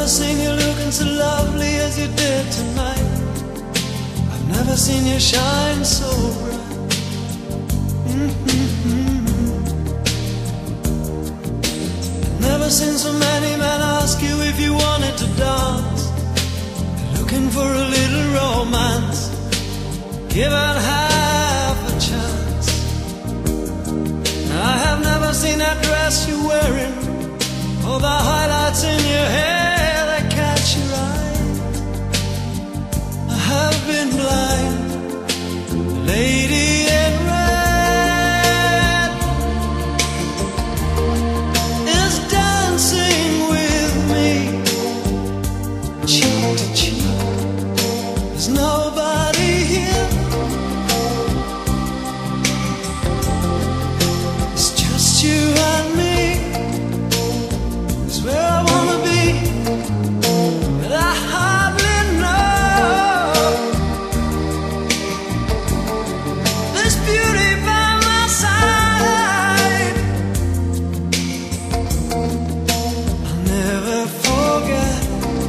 seen you looking so lovely as you did tonight. I've never seen you shine so bright. I've never seen so many men ask you if you wanted to dance. They're looking for a little romance, given half a chance. I have never seen that dress you're wearing, or the highlights in your hair that catch your eye. I have been blind. The lady in red is dancing with me, cheek to cheek. There's nobody here. It's just you and me. It's where I wanna be, but I hardly know. This beauty by my side, I'll never forget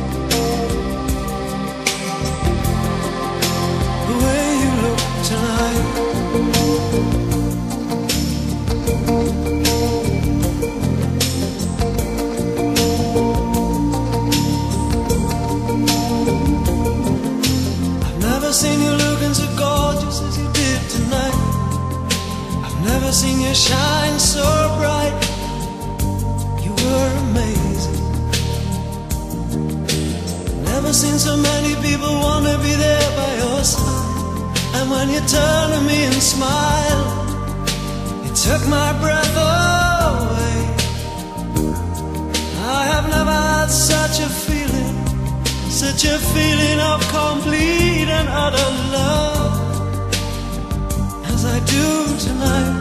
the way you look tonight. I've never seen you looking so gorgeous as you did tonight. I've never seen you shine so bright. You were amazing. Never seen so many people wanna be there by your side. And when you turn to me and smile, it took my breath away. I have never had such a feeling, such a feeling of complete and utter love as I do tonight.